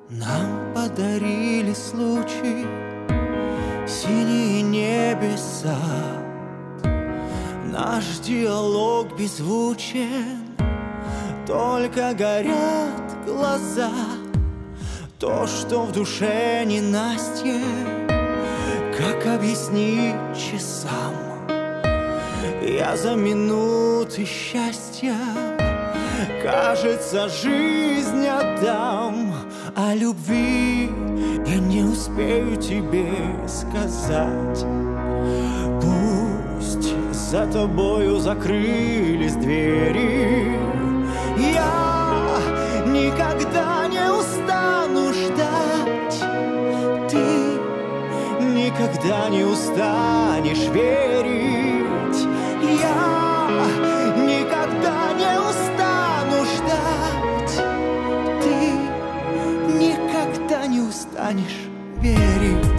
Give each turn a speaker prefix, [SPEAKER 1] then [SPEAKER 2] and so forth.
[SPEAKER 1] Нам подарили случай синие небеса. Наш диалог беззвучен, только горят глаза. То, что в душе ненастье, как объяснить часам? Я за минуты счастья, кажется, жизнь отдам. О любви я не успею тебе сказать. Пусть за тобою закрылись двери, я никогда не устану ждать. Ты никогда не устанешь верить. Я никогда не устану ждать. Ты никогда не устанешь верить.